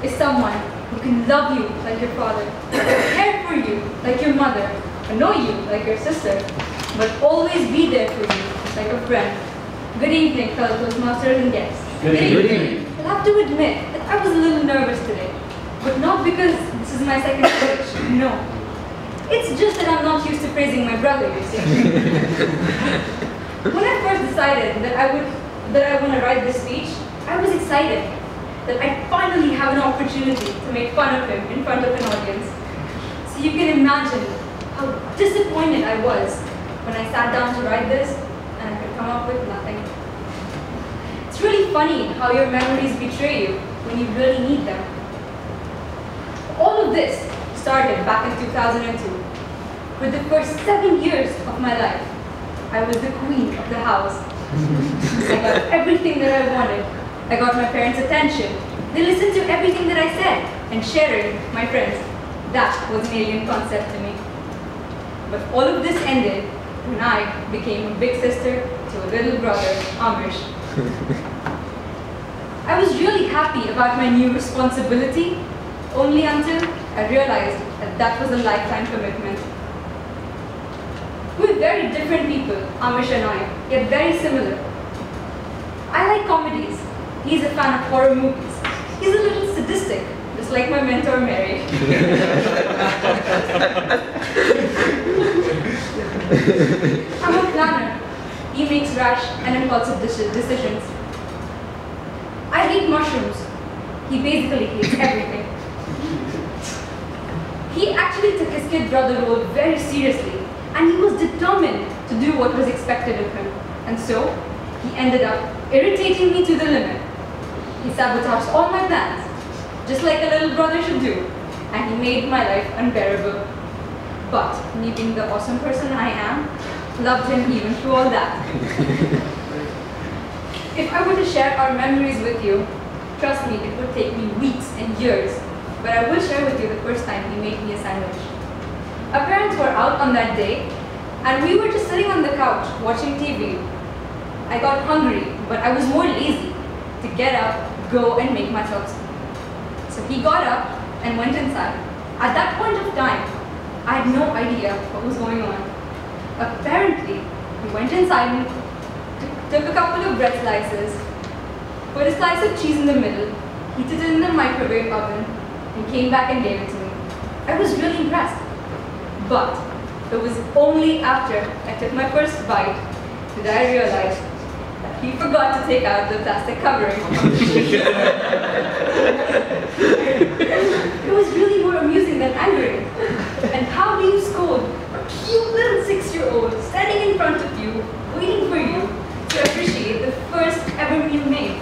is someone who can love you like your father, care for you like your mother, annoy you like your sister, but always be there for you like a friend. Good evening, fellow Toastmasters and guests. Good evening. I'll have to admit that I was a little nervous today, but not because this is my second speech, no. It's just that I'm not used to praising my brother, you see. When I first decided that I want to write this speech, I was excited that I'd finally have an opportunity to make fun of him in front of an audience. So you can imagine how disappointed I was when I sat down to write this and I could come up with nothing. It's really funny how your memories betray you when you really need them. All of this started back in 2002. For the first 7 years of my life, I was the queen of the house. I got everything that I wanted. I got my parents' attention. They listened to everything that I said, and sharing my friends. That was an alien concept to me. But all of this ended when I became a big sister to a little brother, Amish. I was really happy about my new responsibility, only until I realized that that was a lifetime commitment. We're very different people, Amish and I, yet very similar. I like comedies. He's a fan of horror movies. He's a little sadistic, just like my mentor, Mary. I'm a planner. He makes rash and impulsive decisions. I hate mushrooms. He basically hates everything. He actually took his kid brother role very seriously, and he was determined to do what was expected of him. And so, he ended up irritating me to the limit. He sabotaged all my plans, just like a little brother should do, and he made my life unbearable. But, me being the awesome person I am, loved him even through all that. If I were to share our memories with you, trust me, it would take me weeks and years, but I will share with you the first time he made me a sandwich. Our parents were out on that day, and we were just sitting on the couch watching TV. I got hungry, but I was more lazy to get up, go, and make myself something. So he got up and went inside. At that point of time, I had no idea what was going on. Apparently, he went inside and took a couple of bread slices, put a slice of cheese in the middle, heated it in the microwave oven, and came back and gave it to me. I was really impressed. But it was only after I took my first bite that I realized that he forgot to take out the plastic covering. It was really more amusing than angering. And how do you scold a cute little 6-year-old standing in front of you, waiting for you to appreciate the first ever meal made?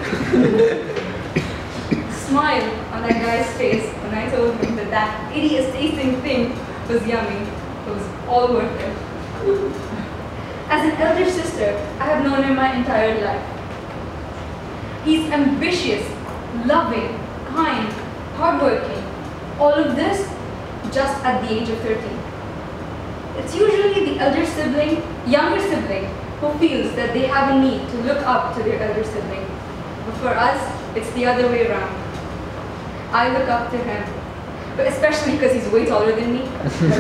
The smile on that guy's face when I told him that that hideous tasting thing was yummy. It was all worth it. As an elder sister, I have known him my entire life. He's ambitious, loving, kind, hardworking. All of this just at the age of 13. It's usually the elder sibling, younger sibling, who feels that they have a need to look up to their elder sibling. But for us, it's the other way around. I look up to him, but especially because he's way taller than me.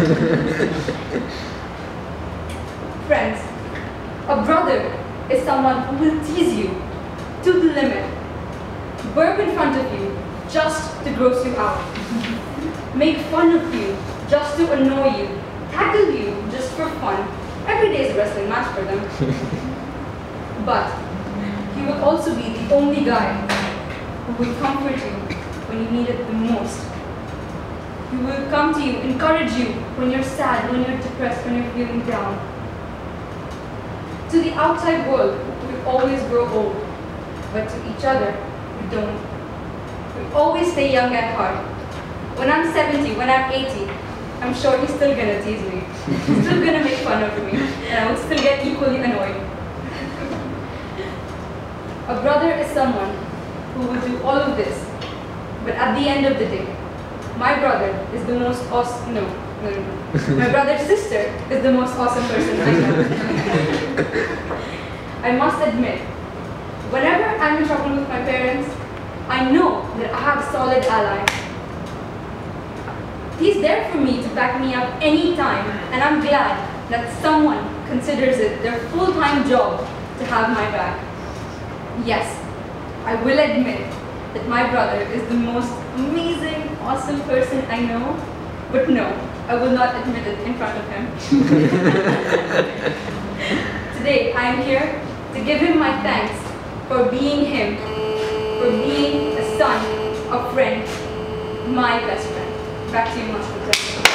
Friends, a brother is someone who will tease you to the limit, burp in front of you just to gross you out, make fun of you just to annoy you, tackle you just for fun. Every day is a wrestling match for them. But he will also be the only guy who will comfort you when you need it the most. He will come to you, encourage you when you're sad, when you're depressed, when you're feeling down. To the outside world, we always grow old, but to each other, we don't. We always stay young at heart. When I'm 70, when I'm 80, I'm sure he's still gonna tease me. He's still gonna make fun of me, and I will still get equally annoyed. A brother is someone who will do all of this, but at the end of the day, my brother is the most awesome, no. My brother's sister is the most awesome person I know. I must admit, whenever I'm in trouble with my parents, I know that I have a solid ally. He's there for me to back me up anytime, and I'm glad that someone considers it their full-time job to have my back. Yes, I will admit that my brother is the most amazing, awesome person I know, but no, I will not admit it in front of him. Today, I am here to give him my thanks for being him, for being a son, a friend, my best friend. Back to you, Master.